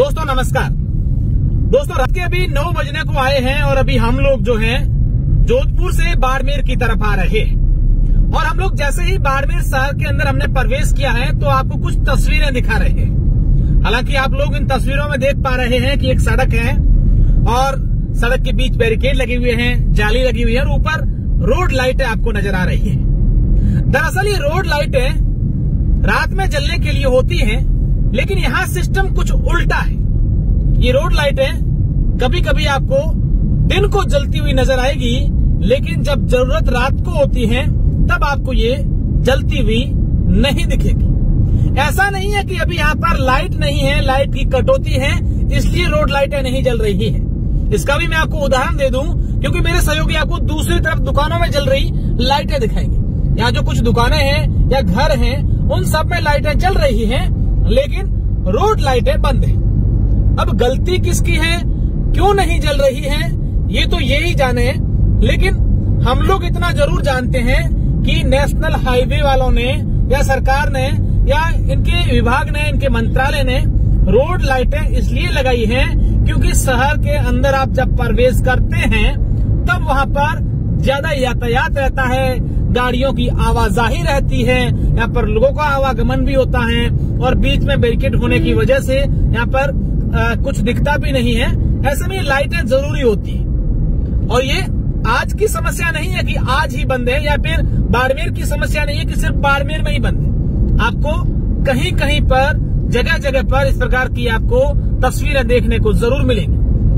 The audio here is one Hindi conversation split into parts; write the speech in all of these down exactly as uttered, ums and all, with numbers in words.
दोस्तों नमस्कार। दोस्तों रात के अभी नौ बजने को आए हैं और अभी हम लोग जो हैं जोधपुर से बाड़मेर की तरफ आ रहे हैं और हम लोग जैसे ही बाड़मेर शहर के अंदर हमने प्रवेश किया है तो आपको कुछ तस्वीरें दिखा रहे हैं। हालांकि आप लोग इन तस्वीरों में देख पा रहे हैं कि एक सड़क है और सड़क के बीच बैरिकेड लगे हुए हैं, जाली लगी हुई है और ऊपर रोड लाइटें आपको नजर आ रही है। दरअसल ये रोड लाइटें रात में जलने के लिए होती हैं, लेकिन यहाँ सिस्टम कुछ उल्टा है। ये रोड लाइटें कभी कभी आपको दिन को जलती हुई नजर आएगी, लेकिन जब जरूरत रात को होती है तब आपको ये जलती हुई नहीं दिखेगी। ऐसा नहीं है कि अभी यहाँ पर लाइट नहीं है, लाइट की कटौती है इसलिए रोड लाइटें नहीं जल रही है। इसका भी मैं आपको उदाहरण दे दूं, क्योंकि मेरे सहयोगी आपको दूसरी तरफ दुकानों में जल रही लाइटें दिखाएंगे। यहाँ जो कुछ दुकानें हैं या घर हैं उन सब में लाइटें जल रही हैं, लेकिन रोड लाइटें बंद है। अब गलती किसकी है, क्यों नहीं जल रही है, ये तो ये ही जाने। लेकिन हम लोग इतना जरूर जानते हैं कि नेशनल हाईवे वालों ने या सरकार ने या इनके विभाग ने, इनके मंत्रालय ने रोड लाइटें इसलिए लगाई हैं क्योंकि शहर के अंदर आप जब प्रवेश करते हैं तब वहाँ पर ज्यादा यातायात रहता है, गाड़ियों की आवाजाही रहती है, यहाँ पर लोगों का आवागमन भी होता है और बीच में बैरिकेड होने की वजह से यहाँ पर आ, कुछ दिखता भी नहीं है। ऐसे में लाइटें जरूरी होती है और ये आज की समस्या नहीं है कि आज ही बंद है, या फिर बाड़मेर की समस्या नहीं है कि सिर्फ बाड़मेर में ही बंद है। आपको कहीं कहीं पर जगह जगह पर इस प्रकार की आपको तस्वीरें देखने को जरूर मिलेंगी।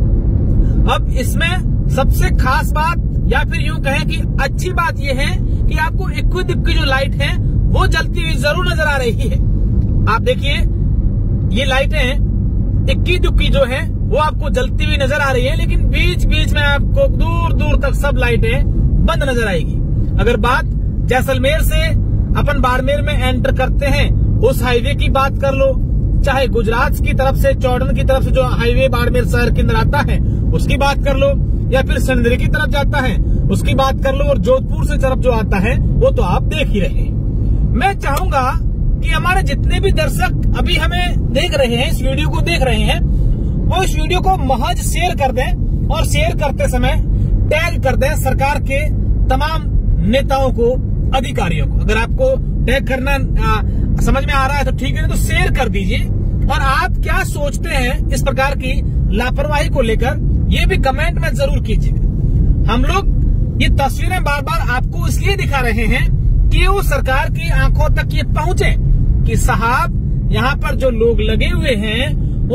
अब इसमें सबसे खास बात या फिर यूं कहें कि अच्छी बात यह है कि आपको इक्की दुक्की जो लाइट है वो जलती हुई जरूर नजर आ रही है। आप देखिए ये लाइटें इक्की दुक्की जो है वो आपको जलती हुई नजर आ रही है, लेकिन बीच बीच में आपको दूर दूर तक सब लाइटें बंद नजर आएगी। अगर बात जैसलमेर से अपन बाड़मेर में एंटर करते हैं उस हाईवे की बात कर लो, चाहे गुजरात की तरफ से चौड़न की तरफ से जो हाईवे बाड़मेर शहर के अंदर आता है उसकी बात कर लो, या फिर सिंदरी की तरफ जाता है उसकी बात कर लो, और जोधपुर से तरफ जो आता है वो तो आप देख ही रहे हैं। मैं चाहूंगा कि हमारे जितने भी दर्शक अभी हमें देख रहे हैं, इस वीडियो को देख रहे हैं, वो इस वीडियो को महज शेयर कर दें और शेयर करते समय टैग कर दें सरकार के तमाम नेताओं को, अधिकारियों को। अगर आपको टैग करना आ, समझ में आ रहा है तो ठीक है, तो शेयर कर दीजिए। और आप क्या सोचते हैं इस प्रकार की लापरवाही को लेकर ये भी कमेंट में जरूर कीजिएगा। हम लोग ये तस्वीरें बार बार आपको इसलिए दिखा रहे हैं कि वो सरकार की आंखों तक ये पहुंचे कि साहब यहाँ पर जो लोग लगे हुए हैं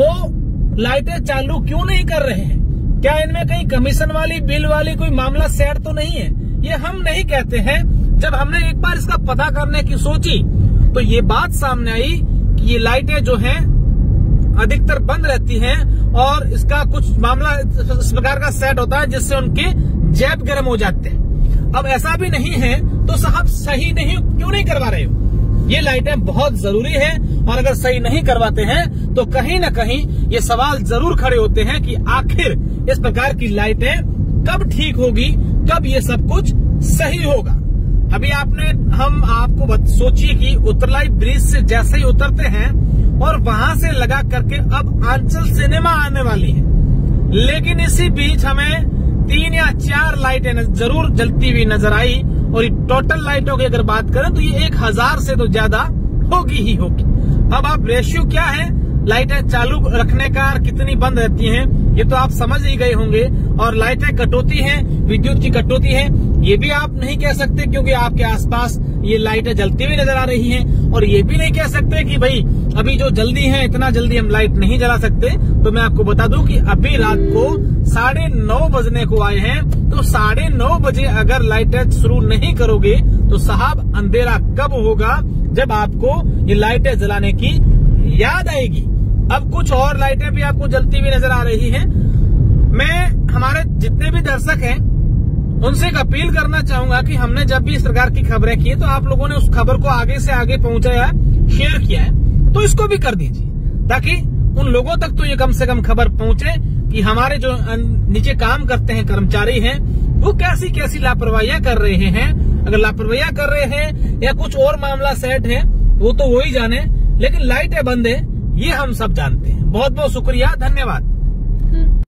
वो लाइटें चालू क्यों नहीं कर रहे हैं, क्या इनमें कहीं कमीशन वाली बिल वाली कोई मामला सेट तो नहीं है। ये हम नहीं कहते हैं। जब हमने एक बार इसका पता करने की सोची तो ये बात सामने आई कि ये लाइटें जो हैं अधिकतर बंद रहती हैं और इसका कुछ मामला इस प्रकार का सेट होता है जिससे उनके जेब गर्म हो जाते हैं। अब ऐसा भी नहीं है तो साहब सही नहीं क्यों नहीं करवा रहे हो। ये लाइटें बहुत जरूरी है और अगर सही नहीं करवाते हैं तो कहीं न कहीं ये सवाल जरूर खड़े होते हैं कि आखिर इस प्रकार की लाइटें कब ठीक होगी, कब ये सब कुछ सही होगा। अभी आपने हम आपको सोचिए कि उत्तरलाई ब्रिज से जैसे ही उतरते हैं और वहां से लगा करके अब आंचल सिनेमा आने वाली है, लेकिन इसी बीच हमें तीन या चार लाइटें जरूर जलती हुई नजर आई और ये टोटल लाइटों की अगर बात करें तो ये एक हजार से तो ज्यादा होगी ही होगी। अब आप रेशियो क्या है लाइटें चालू रखने का, कितनी बंद रहती हैं, ये तो आप समझ ही गए होंगे। और लाइटें कटौती हैं, विद्युत की कटौती है, ये भी आप नहीं कह सकते क्योंकि आपके आसपास ये लाइटें जलती हुई नजर आ रही हैं। और ये भी नहीं कह सकते कि भाई अभी जो जल्दी है इतना जल्दी हम लाइट नहीं जला सकते। तो मैं आपको बता दूं कि अभी रात को साढ़े नौ बजने को आए हैं, तो साढ़े नौ बजे अगर लाइटें शुरू नहीं करोगे तो साहब अंधेरा कब होगा जब आपको ये लाइटें जलाने की याद आएगी। अब कुछ और लाइटें भी आपको जलती हुई नजर आ रही हैं। मैं हमारे जितने भी दर्शक हैं उनसे एक अपील करना चाहूंगा कि हमने जब भी इस प्रकार की खबरें की तो आप लोगों ने उस खबर को आगे से आगे पहुंचाया, शेयर किया है, तो इसको भी कर दीजिए ताकि उन लोगों तक तो ये कम से कम खबर पहुंचे कि हमारे जो नीचे काम करते हैं कर्मचारी हैं वो कैसी कैसी लापरवाहियां कर रहे हैं। अगर लापरवाहियां कर रहे हैं या कुछ और मामला सेट है वो तो वो ही जाने, लेकिन लाइटें बंद है ये हम सब जानते हैं। बहुत बहुत शुक्रिया, धन्यवाद।